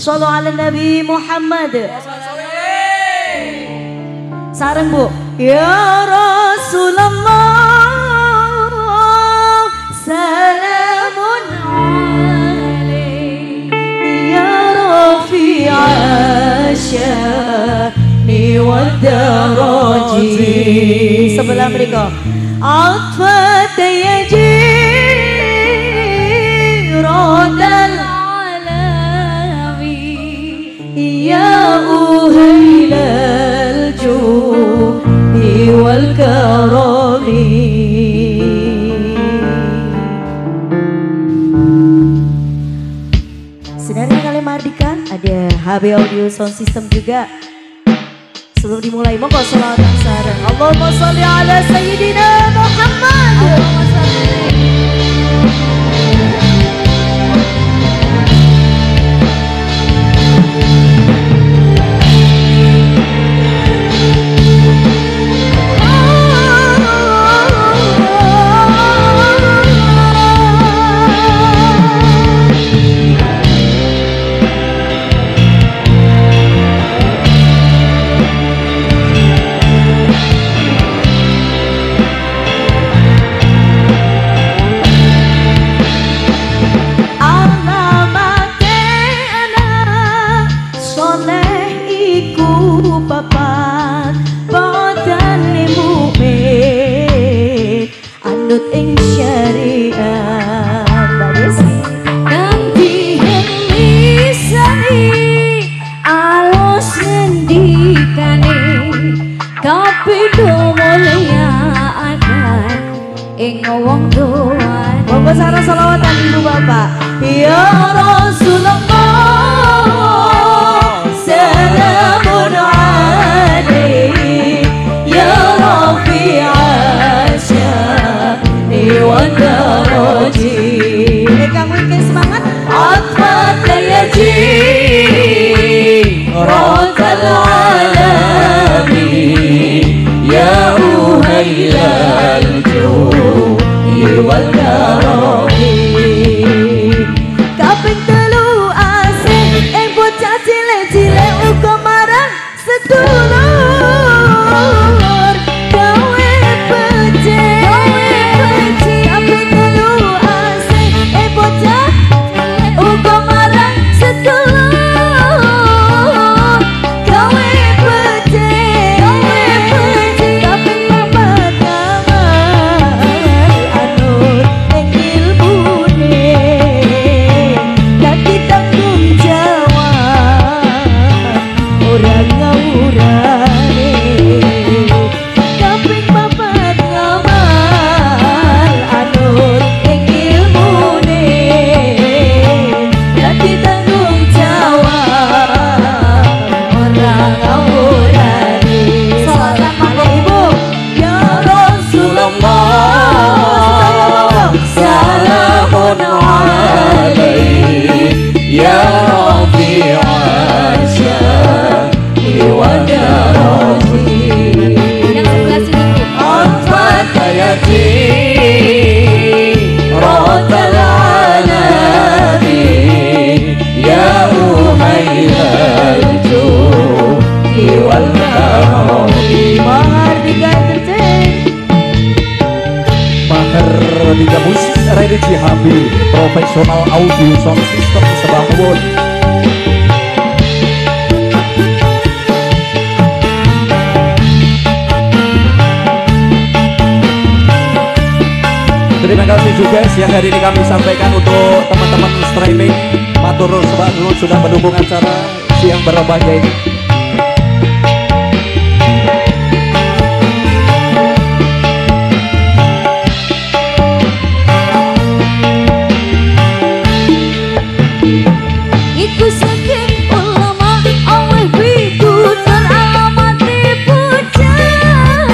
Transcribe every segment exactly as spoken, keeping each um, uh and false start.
Shallu ala Nabi Muhammad. Sareng Bu. Ya Rasulullah, salamun alaik ya Rafi'a sya'ni wa daraji. Sebelah mereka. Atfat yaji rodal alami ya uhailal judi wal karami. Sebenarnya kalian Mardika ada H B Audio Sound System juga. Sebelum dimulai monggo sholawat sareng. Allahumma sholli ala sayyidina Muhammad. Allahumma sholli. Monggo sareng selawatan Ibu Bapak. Ya Rasulullah, salamun alaik ya Rafi'a sya'ni wa daraji. Kamu ingin semangat? Atfat yaji rodal alami ya uhailal judi wal karami. Kaping telu asih ing bocah cilik-cilik uga marang sedulur gawe becik. Kaping telu asih ing bocah uga marang sedulur gawe becik. Kaping papat anur ing ilmune dadi tanggung jawab ora ngawurane. Kaping papat ngamal anur ing ilmune dadi tanggung jawab ora ngawurane. Salam Ibu. Ya Rasulullah, salamun alaik ya Rafi'a sya'ni wa daraji. Yang sebelah sini Atfat yaji rodal alami ya uhailal judi wal karami. Mahardika Entertain, Mahardika Musik Radio Cihambi, profesional audio sound system Sebangun. Terima kasih juga siang hari ini kami sampaikan untuk teman-teman streaming. Matur nuwun sudah mendukung acara siang berbahagia ini. iku saking ulama aweh biku teramati bocah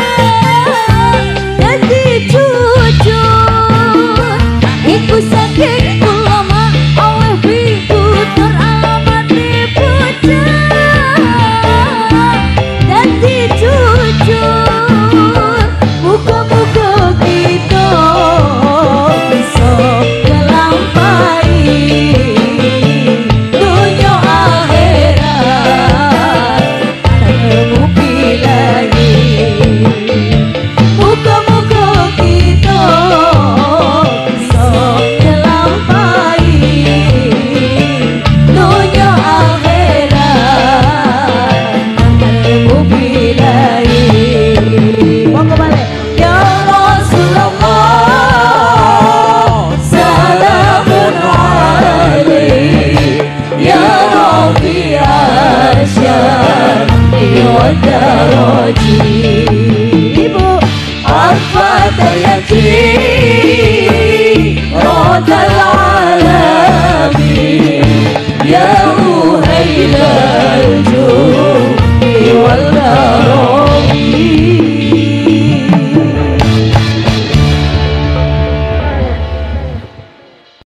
dadi jujur. Iku saking ulama aweh biku teramati bocah dadi jujur. Muga-muga kita bisa ngelampai dunia darajin